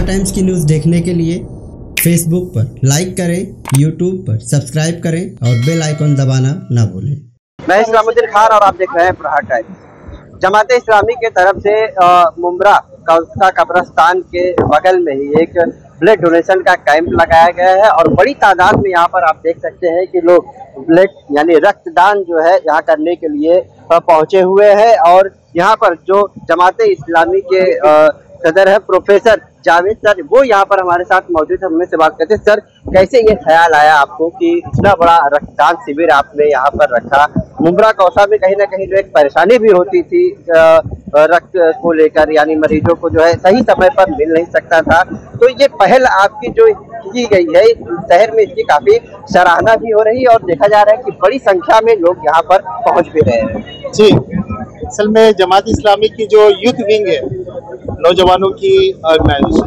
Star times की news देखने के लिए फेसबुक पर लाइक करें, यूट्यूब पर सब्सक्राइब करें और बेल आइकन दबाना ना भूलें। मैं इस्लामुद्दीन खान और आप देख रहे हैं प्रहार टाइम्स। जमाते इस्लामी के तरफ से मुमरा कौसा कब्रस्तान के बगल में ही एक ब्लड डोनेशन का कैंप लगाया गया है और बड़ी तादाद में यहाँ पर आप देख सकते हैं कि लोग ब्लड यानी रक्तदान जो है यहाँ करने के लिए पहुँचे हुए हैं। और यहाँ पर जो जमाते इस्लामी के सदर है प्रोफेसर जावेद सर, वो यहाँ पर हमारे साथ मौजूद है। हमसे बात करते हैं। सर, कैसे ये ख्याल आया आपको कि इतना बड़ा रक्तदान शिविर आपने यहाँ पर रखा? मुमरा कौसा में कहीं ना कहीं जो एक परेशानी भी होती थी रक्त को लेकर, यानी मरीजों को जो है सही समय पर मिल नहीं सकता था, तो ये पहल आपकी जो की गई है शहर में, इसकी काफी सराहना भी हो रही है और देखा जा रहा है कि बड़ी संख्या में लोग यहाँ पर पहुँच भी रहे हैं। जी, असल में जमात इस्लामी की जो यूथ विंग है, नौजवानों की ऑर्गेनाइजेशन,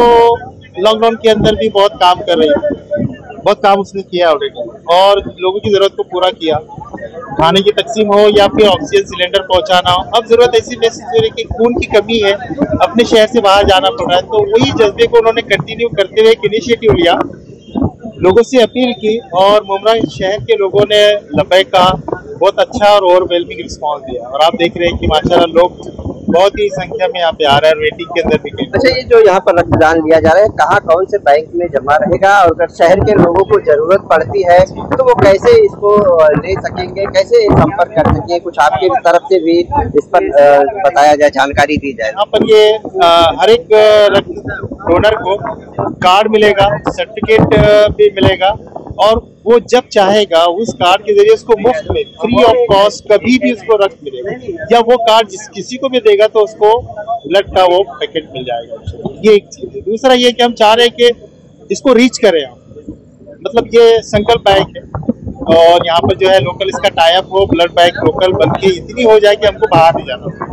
वो लॉकडाउन के अंदर भी बहुत काम कर रही है। बहुत काम उसने किया ऑलरेडी और लोगों की ज़रूरत को पूरा किया। खाने की तकसीम हो या फिर ऑक्सीजन सिलेंडर पहुंचाना हो, अब ज़रूरत ऐसी महसूस हो रही है कि खून की कमी है, अपने शहर से बाहर जाना पड़ रहा है, तो वही जज्बे को उन्होंने कंटिन्यू करते हुए एक इनिशिएटिव लिया, लोगों से अपील की और मुमरा शहर के लोगों ने लबैक कहा, बहुत अच्छा और ओवरवेलमिंग रिस्पॉन्स दिया। और आप देख रहे हैं कि माशाल्लाह लोग बहुत ही संख्या में यहाँ पे आ रहा है, वेटिंग के अंदर भी। अच्छा, ये जो यहाँ पर रक्तदान दिया जा रहा है, कहाँ कौन से बैंक में जमा रहेगा और अगर शहर के लोगों को जरूरत पड़ती है तो वो कैसे इसको ले सकेंगे, कैसे संपर्क कर सकेंगे? कुछ आपकी तरफ से भी इस पर बताया जाए, जानकारी दी जाए। यहाँ पर ये हर एक रक्त डोनर को कार्ड मिलेगा, सर्टिफिकेट भी मिलेगा और वो जब चाहेगा उस कार्ड के जरिए उसको मुफ्त में, फ्री ऑफ कॉस्ट कभी भी उसको रक्त मिलेगा, या वो कार्ड किसी को भी देगा तो उसको ब्लड का वो पैकेट मिल जाएगा। ये एक चीज है। दूसरा ये कि हम चाह रहे हैं कि इसको रीच करें हम, मतलब ये संकल्प बैंक है और यहाँ पर जो है लोकल इसका टाइप हो, ब्लड बैंक लोकल बन के इतनी हो जाए कि हमको बाहर नहीं जाना।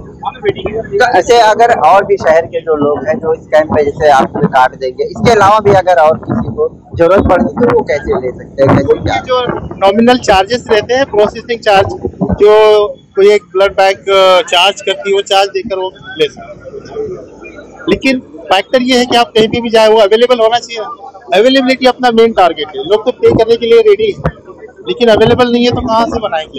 तो ऐसे अगर और भी शहर के जो लोग हैं जो इस कैंप में जैसे आपको कार्ड देंगे, इसके अलावा भी अगर और किसी को जरूरत पड़ती तो वो कैसे ले सकते हैं? ये जो नॉमिनल चार्जेस रहते हैं, प्रोसेसिंग चार्ज जो कोई एक ब्लड बैंक चार्ज करती है, वो चार्ज देकर वो ले सकते हैं। लेकिन फैक्टर ये है कि आप कहीं भी जाए वो अवेलेबल होना चाहिए। अवेलेबिलिटी अपना मेन टारगेट है। लोग तो पे करने के लिए रेडी है, लेकिन अवेलेबल नहीं है तो कहाँ से बनाएंगे?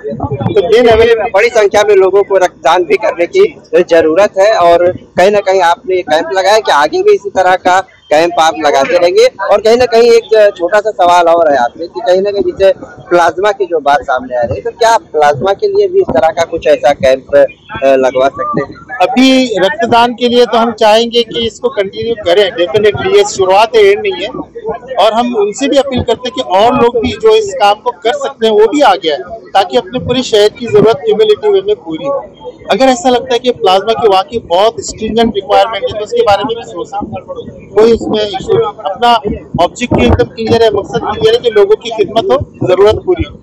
तो मेन अवेलेबल, बड़ी संख्या में लोगों को रक्तदान भी करने की जरूरत है और कहीं ना कहीं आपने कैंप लगाया कि आगे भी इसी तरह का कैंप आप लगाते रहेंगे। और कहीं ना कहीं एक छोटा सा सवाल और है आपसे कि कहीं ना कहीं जैसे प्लाज्मा की जो बात सामने आ रही है, तो क्या प्लाज्मा के लिए भी इस तरह का कुछ ऐसा कैंप लगवा सकते हैं? अभी रक्तदान के लिए तो हम चाहेंगे कि इसको कंटिन्यू करें डेफिनेटली, ये शुरुआत है, एंड नहीं है। और हम उनसे भी अपील करते हैं कि और लोग भी जो इस काम को कर सकते हैं वो भी आगे आए, ताकि अपने पूरे शहर की जरूरत ह्यूमैनिटी वे में पूरी हो। अगर ऐसा लगता है कि प्लाज्मा की वाकई बहुत स्ट्रिंजेंट रिक्वायरमेंट है तो उसके बारे में भी सोच सकते हैं, कोई इसमें इशू नहीं। अपना ऑब्जेक्टिव एकदम क्लियर है, मकसद क्लियर है कि लोगों की खिदमत हो, जरूरत पूरी हो।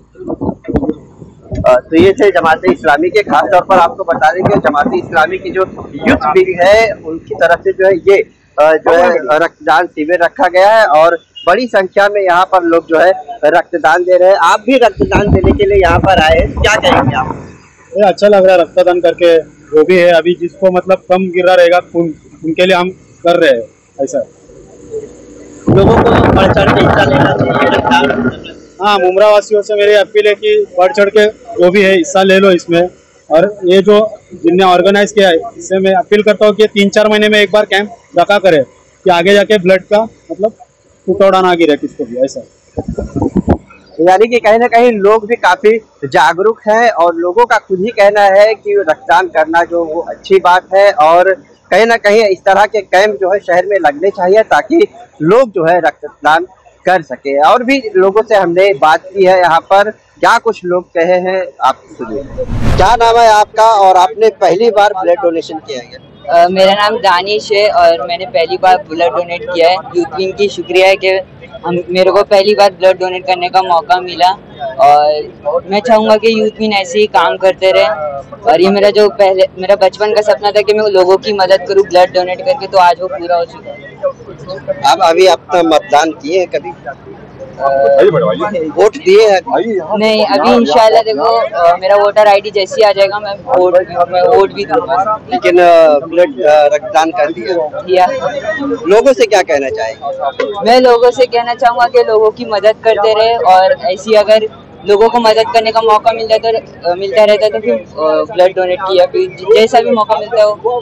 तो ये थे जमाते इस्लामी के। खास तौर पर आपको बता दें कि जमाते इस्लामी की जो यूथ विंग है उनकी तरफ से जो है ये जो है रक्तदान शिविर रखा गया है और बड़ी संख्या में यहाँ पर लोग जो है रक्तदान दे रहे हैं। आप भी रक्तदान देने के लिए यहाँ पर आए, क्या कहेंगे आप? ये अच्छा लग रहा है रक्तदान करके। जो भी है अभी जिसको मतलब कम गिरा रहेगा खून, उनके लिए हम कर रहे हैं। ऐसा लोगों को बढ़ चढ़ के हिस्सा लेना चाहिए रक्तदान। हाँ, मुमरा वासियों से मेरी अपील है कि बढ़ चढ़ के जो भी है हिस्सा ले लो इसमें। और ये जो जिनने ऑर्गेनाइज किया है इससे मैं अपील करता हूँ कि 3-4 महीने में एक बार कैंप रखा करे कि आगे जाके ब्लड का मतलब टुकड़ा ना गिरे किसको भी। ऐसा यानी कि कहीं ना कहीं लोग भी काफी जागरूक हैं और लोगों का खुद ही कहना है कि रक्तदान करना जो वो अच्छी बात है और कहीं ना कहीं इस तरह के कैंप जो है शहर में लगने चाहिए ताकि लोग जो है रक्तदान कर सके। और भी लोगों से हमने बात की है यहाँ पर, क्या कुछ लोग कहे हैं आप सुनिए। क्या नाम है आपका और आपने पहली बार ब्लड डोनेशन किया है? मेरा नाम दानिश है और मैंने पहली बार ब्लड डोनेट किया है। यूथ विंग की शुक्रिया है कि मेरे को पहली बार ब्लड डोनेट करने का मौका मिला और मैं चाहूँगा कि यूथ विंग ऐसे ही काम करते रहे। और ये मेरा बचपन का सपना था कि मैं लोगों की मदद करूँ ब्लड डोनेट करके, तो आज वो पूरा हो चुका है। आप अभी अपना मतदान किए हैं कभी? वोट दिए हैं? नहीं, अभी इंशाल्लाह देखो मेरा वोटर आईडी जैसे ही आ जाएगा मैं वोट भी दूंगा। लेकिन ब्लड रक्तदान कर दिया। लोगों से क्या कहना चाहेंगे? मैं लोगों से कहना चाहूँगा कि लोगों की मदद करते रहे, और ऐसी अगर लोगों को मदद करने का मौका मिलता रहता है तो फिर ब्लड डोनेट किया, फिर जैसा भी मौका मिलता है वो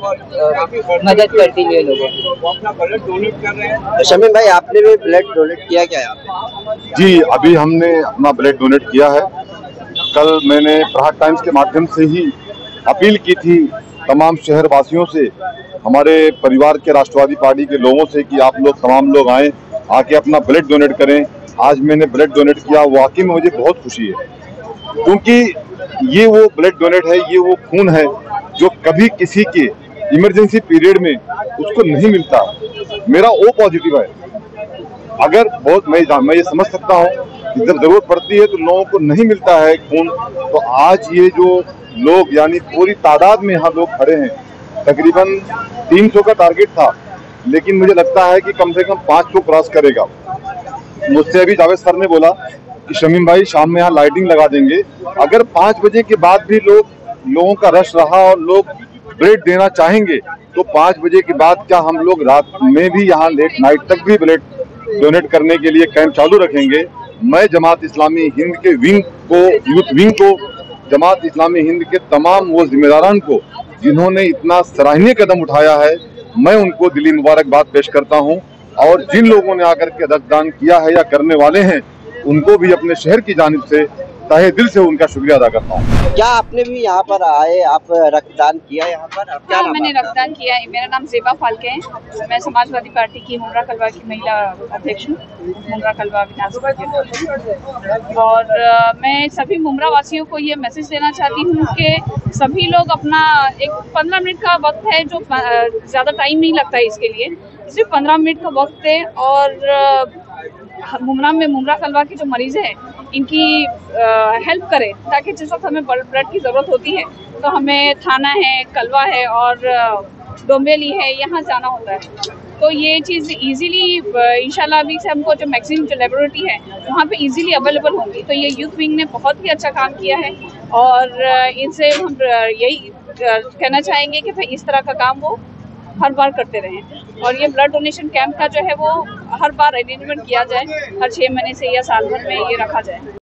मदद करती है लोगों की। तो शमीम भाई, आपने भी ब्लड डोनेट किया क्या यहाँ? जी, अभी हमने अपना ब्लड डोनेट किया है। कल मैंने प्रहार टाइम्स के माध्यम से ही अपील की थी तमाम शहर वासियों से, हमारे परिवार के राष्ट्रवादी पार्टी के लोगों से कि आप लोग तमाम लोग आए, आके अपना ब्लड डोनेट करें। आज मैंने ब्लड डोनेट किया, वाकई में मुझे बहुत खुशी है, क्योंकि ये वो ब्लड डोनेट है, ये वो खून है जो कभी किसी के इमरजेंसी पीरियड में उसको नहीं मिलता। मेरा ओ पॉजिटिव है। अगर बहुत मैं ये समझ सकता हूँ कि जब जरूरत पड़ती है तो लोगों को नहीं मिलता है खून, तो आज ये जो लोग यानी पूरी तादाद में यहाँ लोग खड़े हैं, तकरीबन 300 का टारगेट था, लेकिन मुझे लगता है कि कम से कम 500 क्रॉस करेगा। मुझसे अभी जावेद सर ने बोला कि शमीम भाई शाम में यहाँ लाइटिंग लगा देंगे। अगर 5 बजे के बाद भी लोगों का रश रहा और लोग ब्लड देना चाहेंगे तो 5 बजे के बाद क्या हम लोग रात में भी यहाँ लेट नाइट तक भी ब्लड डोनेट करने के लिए कैंप चालू रखेंगे। मैं जमात इस्लामी हिंद के यूथ विंग को, जमात इस्लामी हिंद के तमाम वो जिम्मेदारान को जिन्होंने इतना सराहनीय कदम उठाया है, मैं उनको दिली मुबारकबाद पेश करता हूं। और जिन लोगों ने आकर के रक्तदान किया है या करने वाले हैं, उनको भी अपने शहर की जानिब से तहे दिल से उनका शुक्रिया अदा करता हूँ। क्या आपने भी यहाँ पर आए, आप रक्तदान किया यहाँ पर? हाँ, मैंने रक्तदान किया है। मेरा नाम ज़ेबा फाल्के है। मैं समाजवादी पार्टी की मुमरा कलवा की महिला अध्यक्ष हूँ, मुमरा कलवा विधानसभा के। और मैं सभी मुमरा वासियों को ये मैसेज देना चाहती हूँ कि सभी लोग अपना एक 15 मिनट का वक्त है, जो ज़्यादा टाइम नहीं लगता है इसके लिए, सिर्फ 15 मिनट का वक्त है, और मुमरा कलवा के जो मरीज़ हैं इनकी हेल्प करें, ताकि जिस वक्त हमें ब्लड की ज़रूरत होती है तो हमें थाना है, कलवा है और डोंबिवली है, यहाँ जाना होता है। तो ये चीज़ इजीली इंशाल्लाह अभी से हमको जो मैक्सिमम जो लेबोरेटरी है वहाँ पे इजीली अवेलेबल होंगी। तो ये यूथ विंग ने बहुत ही अच्छा काम किया है, और इनसे हम यही कहना चाहेंगे कि भाई इस तरह का काम वो हर बार करते रहें, और ये ब्लड डोनेशन कैंप का जो है वो हर बार अरेंजमेंट किया जाए, हर 6 महीने से या साल भर में ये रखा जाए।